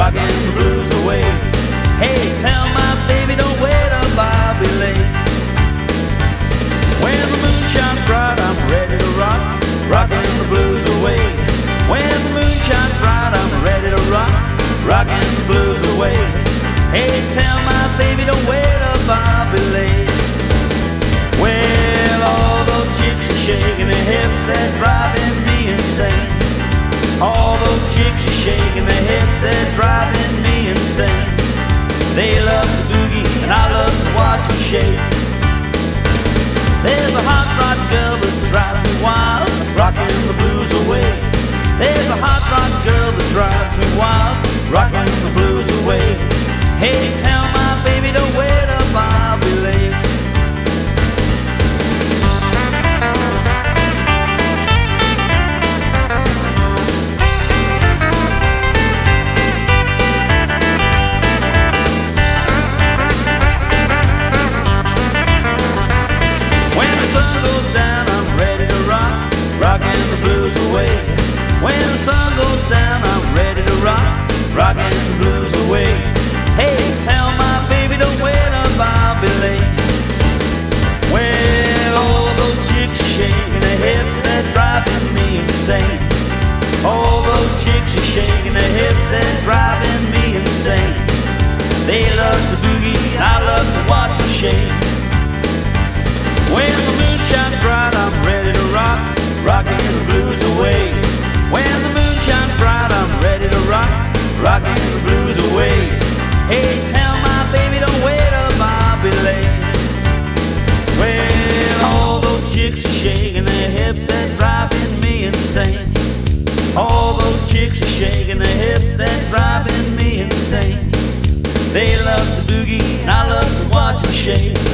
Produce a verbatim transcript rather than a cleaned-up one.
rocking the blues away. Hey, tell my baby don't wait up, I'll be late. When the moon shines bright, I'm ready to rock, rocking the blues away. When the moon shines bright, I'm ready to rock, rocking the blues away. Hey, tell my baby don't wait up, I'll be late. Well, all those chicks are shaking their hips, they're driving me insane. All those chicks are shaking their hips, they're driving me insane. They love to boogie and I love to watch them shake. There's a hot rod girl that drives me wild, rocking the blues away. There's a hot rod girl that drives me wild, rocking the blues away. Hey, tell my baby don't wait up, I'll be late. Rocking the blues away. When the sun goes down, I'm ready to rock, rocking the blues away. Hey, tell my baby don't wait up, I'll be late. Well, all those chicks are shaking their hips, they're driving me insane. All those chicks are shaking their hips, they're driving me insane. They love to boogie and I love to watch them shake. When the moon shines bright, I'm ready to rock, rocking the blues away. When the moon shines bright, I'm ready to rock, rocking the blues away. Hey, tell my baby don't wait up, I'll be late. Well, all those chicks are shaking their hips, they're driving me insane. All those chicks are shaking their hips, they're driving me insane. They love to boogie and I love to watch them shake.